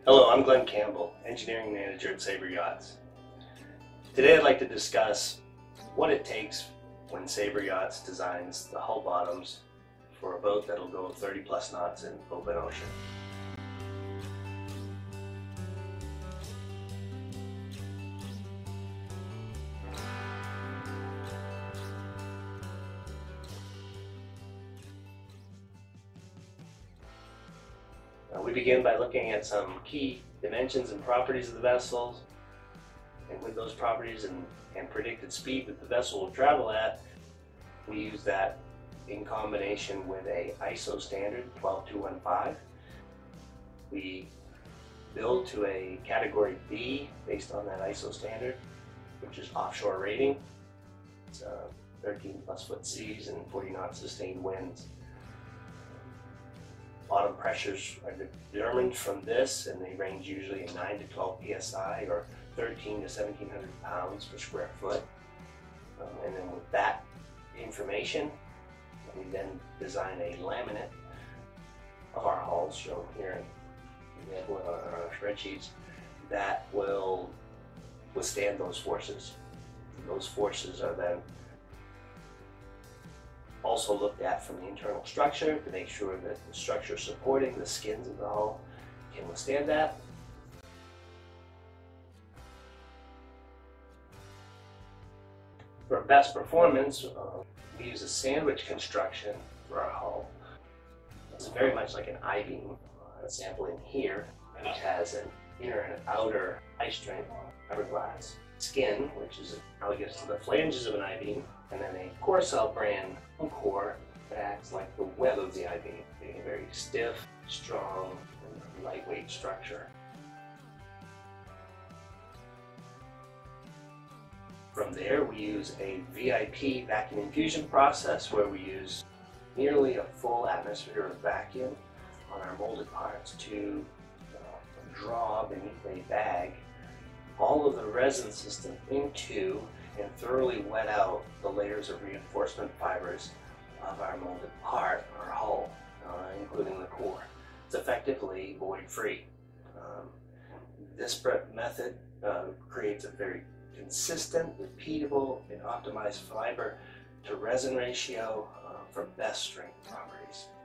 Hello, I'm Campbel, Engineering Manager at Sabre Yachts. Today I'd like to discuss what it takes when Sabre Yachts designs the hull bottoms for a boat that'll go 30 plus knots in open ocean. We begin by looking at some key dimensions and properties of the vessels, and with those properties and predicted speed that the vessel will travel at, we use that in combination with a ISO standard 12215. We build to a category B based on that ISO standard, which is offshore rating. It's 13 plus foot seas and 40 knot sustained winds. Bottom pressures are determined from this, and they range usually in 9 to 12 psi or 13 to 1700 pounds per square foot. And then with that information, we then design a laminate of our hulls, shown here in on our spreadsheets, that will withstand those forces. Those forces are then also looked at from the internal structure to make sure that the structure supporting the skins of the hull can withstand that. For best performance, we use a sandwich construction for our hull. It's very much like an I-beam. Sample in here, which has an inner and outer high strength fiberglass skin, which is analogous to the flanges of an I-beam, and then a core cell brand core that acts like the web of the I-beam, being a very stiff, strong, and lightweight structure. From there, we use a VIP vacuum infusion process where we use nearly a full atmosphere of vacuum on our molded parts to draw beneath a bag all of the resin system into and thoroughly wet out the layers of reinforcement fibers of our molded part, our hull, including the core. It's effectively void-free. This method creates a very consistent, repeatable, and optimized fiber to resin ratio for best strength properties.